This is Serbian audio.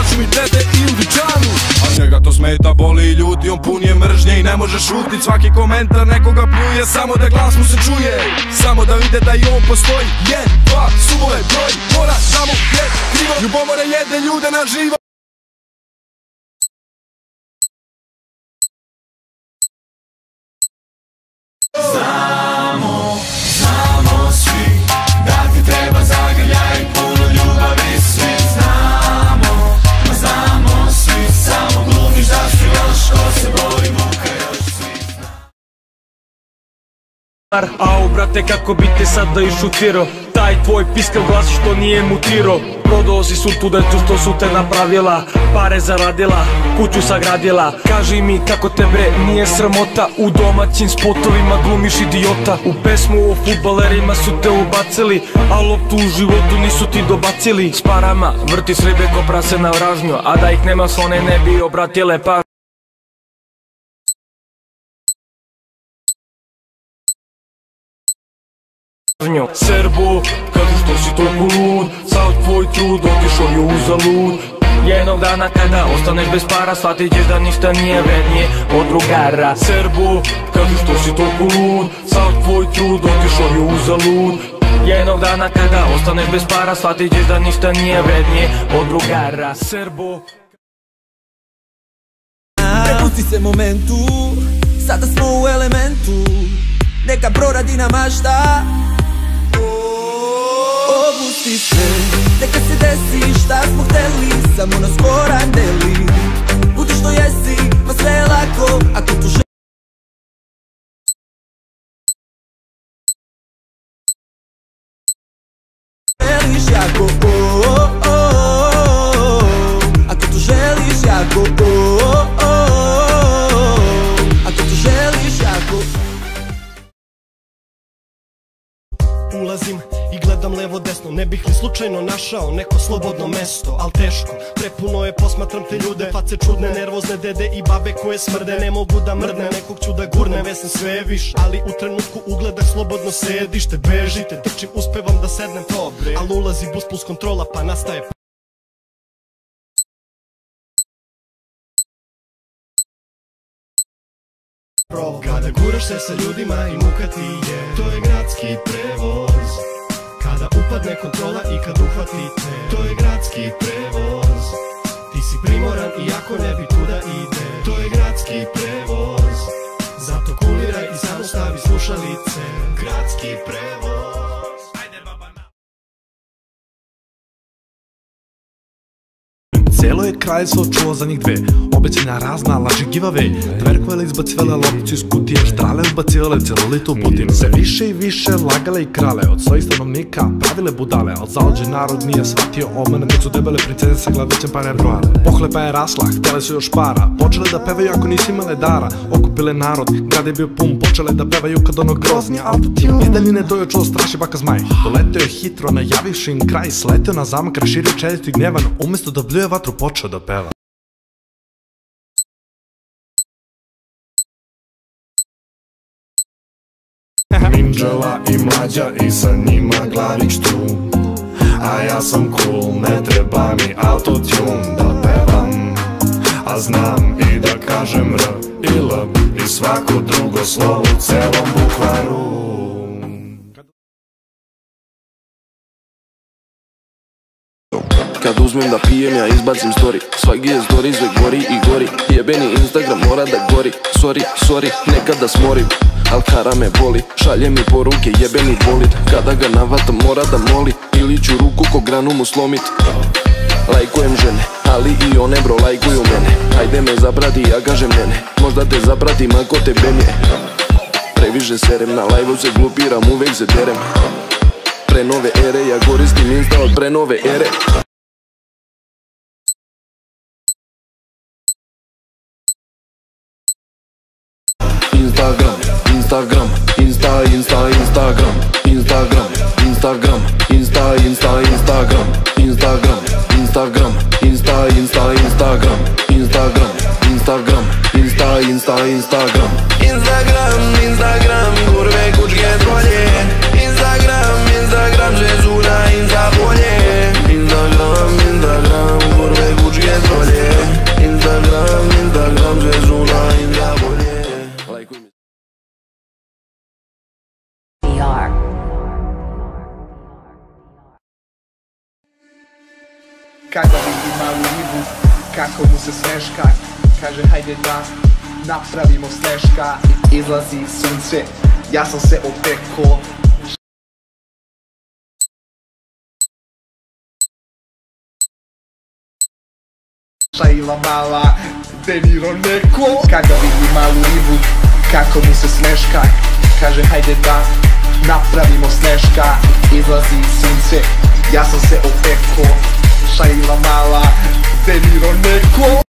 kažu mi tete i u dućanu. A njega to smeta, boli i ljuti, on pun je mržnje i ne može šutit. Svaki komentar nekoga pljuje, samo da glas mu se čuje, samo da vide da i on postoji. 1, 2, subove, broj, mora da mu je krivo. Ljubomora jede ljude na živo. Znamo svi da ti treba zagrljaj i puno ljubavi svi. Znamo svi, samo glumiš da si još, ko se bori muka još svi. Au brate, kako bi te sad da išutirao, taj tvoj piskav glas što nije mutirao. Prodao si svu tu decu što su te napravila, pare zaradila, kuću sagradila. Kaži mi kako tebe nije sramota, u domaćim spotovima glumiš idiota. U pesmu o fudbalerima su te ubacili, a loptu u životu nisu ti dobacili. S parama vrti sribe ko prase na vražnju, a da ih nema slone ne bi obratile pažnju. Serbo, kažu što si toliko lud, sav tvoj trud otišao je uzalud. Jednog dana kada ostaneš bez para, shvatit ćeš da ništa nije vrednije od drugara. Serbo, kažu što si toliko lud, sav tvoj trud otišao je uzalud. Jednog dana kada ostaneš bez para, shvatit ćeš da ništa nije vrednije od drugara. Serbo. Prepusti se momentu, sada smo u elementu, neka proradi na mašta. Opusti se, neka se desi šta smo hteli, samo nas koran deli. Budi što jesi, pa sve je lako, ako tu želiš jako. Ako tu želiš jako. Ako tu želiš jako. Ulazim i gledam levo desno, ne bih li slučajno našao neko slobodno mesto, al teško, prepuno je, posmatram te ljude, face čudne, nervozne dede i babe koje smrde. Ne mogu da mrdne, nekog ću da gurne, vesem sve više, ali u trenutku ugledah slobodno sedište. Bežite, trčim, uspevam da sednem, al ulazi bus plus kontrola pa nastaje. Kada guraš se sa ljudima i muka ti je, to je gradski prevoz. Kada upadne kontrola i kad uhvatite, to je gradski prevoz. Ti si primoran iako ne bi tuda ide, to je gradski prevoz. Zato kuliraj i samo stavi slušalice, gradski prevoz. Ajde baba na... Celo je kraljstvo čuo za njih dve, obećanja razna, laži givave. Tverkovele izbacivale lopticu iz kutije, štrale ubacivale celulitu Putin. Sve više i više lagale i krale, od svojih stanovnika pravile budale. Al zaođe narod nije shvatio omene, dok su debele princeze sa glavećem pare brojale. Pohlepa je rasla, htjele su još para, počele da pevaju ako nisu imale dara. Okupile narod, grad je bio pun, počele da pevaju kad ono grozni autotune. Iz daljine dojo čuo straši baka zmaj, doleteo je hitro najavivši im kraj. Sleteo na zamak, raširio čeljest i gnevan, umjesto da bljuje vatru počeo da peva. Ninjala i mlađa i sa njima Glavić tu, a ja sam cool, ne treba mi autotune da pevam. A znam i da kažem R i L i svako drugo slovo u celom bukvaru. Kad uzmem da pijem ja izbacim story, svaki je story sve gori i gori. Jebeni Instagram mora da gori, sorry, nekad da smorim, al kara me boli. Šalje mi poruke jebeni bolid, kada ga navatam mora da moli, ili ću ruku ko granu mu slomit. Lajkujem žene, ali i one bro lajkuju mene. Ajde me zaprati, ja kažem mene, možda te zapratim ako tebe mi je. Previše serem, na live-u se glupiram, uvek se terem. Pre nove ere, ja koristim Insta od pre nove ere. Instagram, Instagram, Instagram, Instagram, Instagram, Instagram, Instagram, Instagram, Instagram, Instagram, Instagram, kurve kučke trolje. Instagram, žezuna, Insta polje. Instagram, kurve kučke Kada vidi malu ribu, kako mu se smeška, kaže hajde da napravimo sneška. Izlazi sunce, ja sam se opeko. Šaila mala, De Niro neko. Kada vidi malu ribu, kako mu se smeška, kaže hajde da napravimo sneška. Izlazi sunce, ja sam se opeko. Šaila mala, De Niro neko.